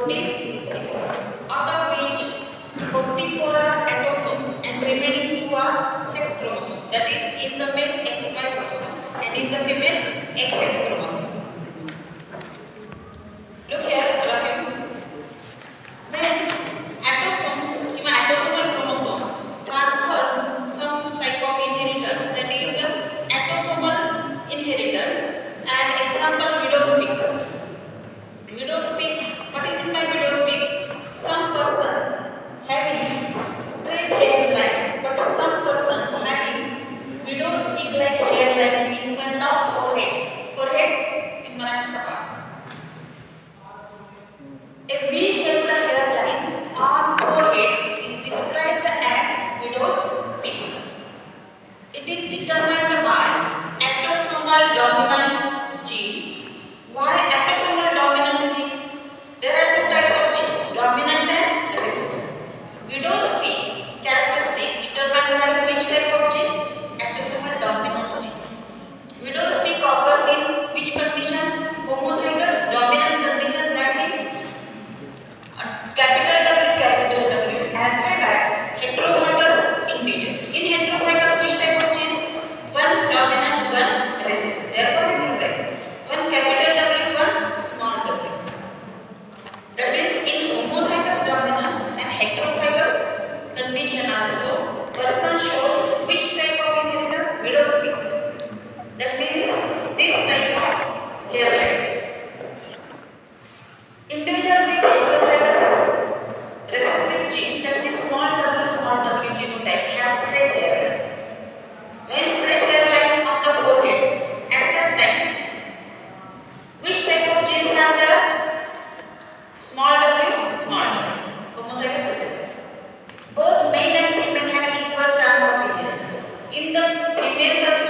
46, out of which 44 are autosomes and remaining 2 are sex chromosomes. That is, in the male XY chromosome and in the female XX chromosome. Look here, all of you. When autosomes, in autosomal chromosome, transfer some type of inheritance, that is autosomal inheritance. And example, widow's peak. Widow's peak, what is it by widow's peak? Some persons having straight hairline, but some persons having widow's peak like hairline in front of forehead. Forehead in Marathi Kapa. A V-shaped hairline on forehead is described as widow's peak. It is determined by autosomal dominant gene. Why autosomal dominant gene? There are two types of genes, dominant and recessive. Widow's peak characteristic determined by which type of gene? Autosomal dominant gene. Widow's peak occurs in which condition? Homozygous dominant condition, that is capital W as well as heterozygous individual. In heterozygous, which type of genes? One dominant, one recessive. Therefore, heterozygous. One capital W, one small w. That means in homozygous dominant and heterozygous condition also, person shows which type of inheritance? Widow's peak. That means this type of hairline. Individual with heterozygous recessive gene, that means small w genotype, have straight hairline. When straight hairline on the forehead, at that time, which type of genes are there? Small w, homozygous recessive. Both male and female have equal chance of inheritance. In the females